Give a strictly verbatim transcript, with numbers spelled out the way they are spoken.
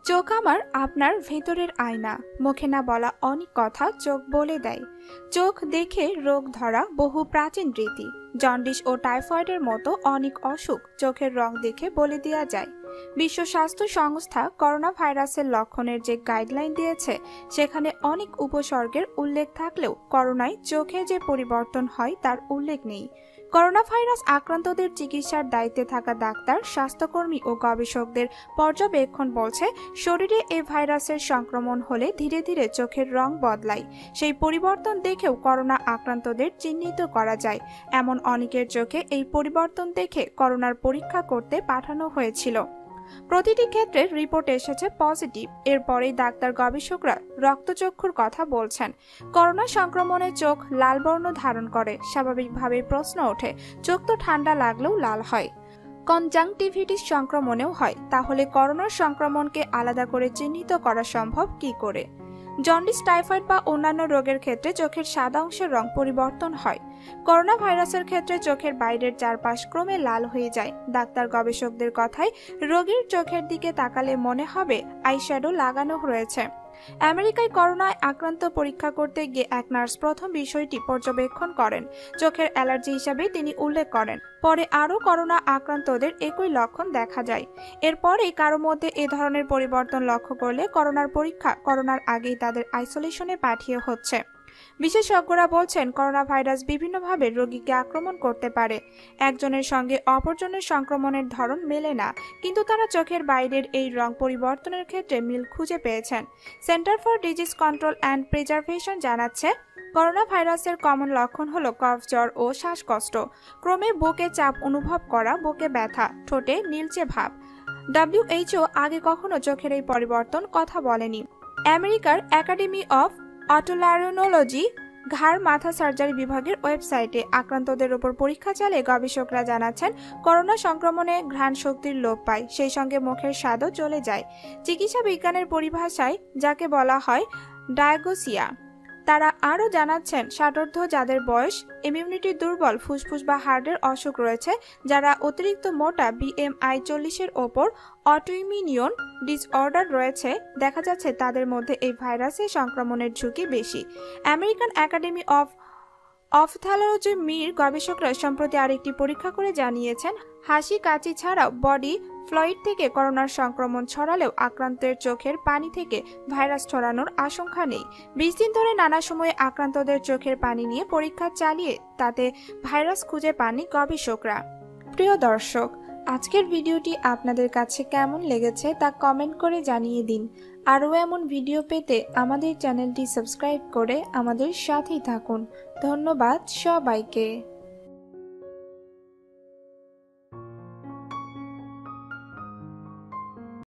চোখ আমার আপনার ভেতরের আয়না, মুখে না বলা অনেক কথা চোখ বলে দেয়। চোখ দেখে রোগ ধরা বহু প্রাচীন রীতি। জন্ডিস ও টাইফয়েডের মতো অনেক অসুখ চোখের রং দেখে বলে দেওয়া যায়। বিশ্ব স্বাস্থ্য সংস্থা করোনা ভাইরাসের লক্ষণের যে গাইডলাইন দিয়েছে সেখানে অনেক উপসর্গের উল্লেখ থাকলেও করোনায় চোখে যে পরিবর্তন হয় তার উল্লেখ নেই। করোনা ভাইরাস আক্রান্তদের চিকিৎসার দায়িত্বে থাকা ডাক্তার, স্বাস্থ্যকর্মী ও গবেষকদের পর্যবেক্ষণ বলছে, শরীরে এই ভাইরাসের সংক্রমণ হলে ধীরে ধীরে চোখের রং বদলায়। সেই পরিবর্তন দেখেও করোনা আক্রান্তদের চিহ্নিত করা যায়। এমন অনেকের চোখে এই পরিবর্তন দেখে করোনার পরীক্ষা করতে পাঠানো হয়েছিল। প্রতিটি ক্ষেত্রে রিপোর্ট এসেছে পজিটিভ। এরপরেই ডাক্তার, গবেষকরা রক্তচক্ষুর কথা বলছেন। করোনা সংক্রমণে চোখ লাল বর্ণ ধারণ করে। স্বাভাবিকভাবেই প্রশ্ন ওঠে, চোখ তো ঠান্ডা লাগলেও লাল হয়, কনজাংটিভিটিস সংক্রমণেও হয়, তাহলে করোনার সংক্রমণকে আলাদা করে চিহ্নিত করা সম্ভব কি করে? জন্ডিস, টাইফয়েড বা অন্যান্য রোগের ক্ষেত্রে চোখের সাদা অংশের রং পরিবর্তন হয়। করোনা ভাইরাসের ক্ষেত্রে চোখের বাইরের চারপাশ ক্রমে লাল হয়ে যায়। ডাক্তার, গবেষকদের কথায় রোগীর চোখের দিকে তাকালে মনে হবে আইশ্যাডো লাগানো রয়েছে। আমেরিকায় করোনায় আক্রান্ত পরীক্ষা করতে গিয়ে এক নার্স প্রথম বিষয়টি পর্যবেক্ষণ করেন। চোখের অ্যালার্জি হিসাবে তিনি উল্লেখ করেন। পরে আরও করোনা আক্রান্তদের একই লক্ষণ দেখা যায়। এরপরেই কারো মধ্যে এ ধরনের পরিবর্তন লক্ষ্য করলে করোনার পরীক্ষা করোনার আগেই তাদের আইসোলেশনে পাঠিয়ে হচ্ছে। বিশেষজ্ঞরা বলছেন, করোনা ভাইরাস বিভিন্নভাবে রোগীকে আক্রমণ করতে পারে। একজনের সঙ্গে অপরজনের সংক্রমণের ধরন মেলে না, কিন্তু তারা চোখের বাইরের এই রং পরিবর্তনের ক্ষেত্রে মিল খুঁজে পেয়েছেন। Center for Disease Control and Preservation জানাচ্ছে, করোনা ভাইরাসের কমন লক্ষণ হলো কফ, জ্বর ও শ্বাসকষ্ট, ক্রমে বুকে চাপ অনুভব করা, বুকে ব্যথা, ঠোঁটে নীলচে ভাব। ডব্লিউএইচও আগে কখনো চোখের এই পরিবর্তন কথা বলেনি। আমেরিকার একাডেমি অফ অটোলারিনোলজি ঘাড় মাথা সার্জারি বিভাগের ওয়েবসাইটে আক্রান্তদের উপর পরীক্ষা চালিয়ে গবেষকরা জানাচ্ছেন, করোনা সংক্রমণে ঘ্রাণ শক্তির লোপ পায়, সেই সঙ্গে মুখের স্বাদও চলে যায়। চিকিৎসা বিজ্ঞানের পরিভাষায় যাকে বলা হয় ডায়াগোসিয়া। তারা আরও জানাচ্ছেন, ষাটোর্ধ্ব যাদের বয়স, ইমিউনিটি দুর্বল, ফুসফুস বা হার্টের অসুখ রয়েছে, যারা অতিরিক্ত মোটা, বিএমআই চল্লিশের ওপর, অটোইমিউন ডিসঅর্ডার রয়েছে, দেখা যাচ্ছে তাদের মধ্যে এই ভাইরাসের সংক্রমণের ঝুঁকি বেশি। আমেরিকান একাডেমি অফ অফথ্যালমোলজির গবেষকরা সম্প্রতি আরেকটি পরীক্ষা করে জানিয়েছেন, হাসি, কাশি ছাড়াও বডি ফ্লুইড থেকে করোনার সংক্রমণ ছড়ালেও আক্রান্তের চোখের পানি থেকে ভাইরাস ছড়ানোর আশঙ্কা নেই। বিশ দিন ধরে নানা সময়ে আক্রান্তদের চোখের পানি নিয়ে পরীক্ষা চালিয়ে তাতে ভাইরাস খুঁজে পাননি গবেষকরা। প্রিয় দর্শক, আজকের ভিডিওটি আপনাদের কাছে কেমন লেগেছে তা কমেন্ট করে জানিয়ে দিন। আরও এমন ভিডিও পেতে আমাদের চ্যানেলটি সাবস্ক্রাইব করে আমাদের সাথেই থাকুন। ধন্যবাদ সবাইকে।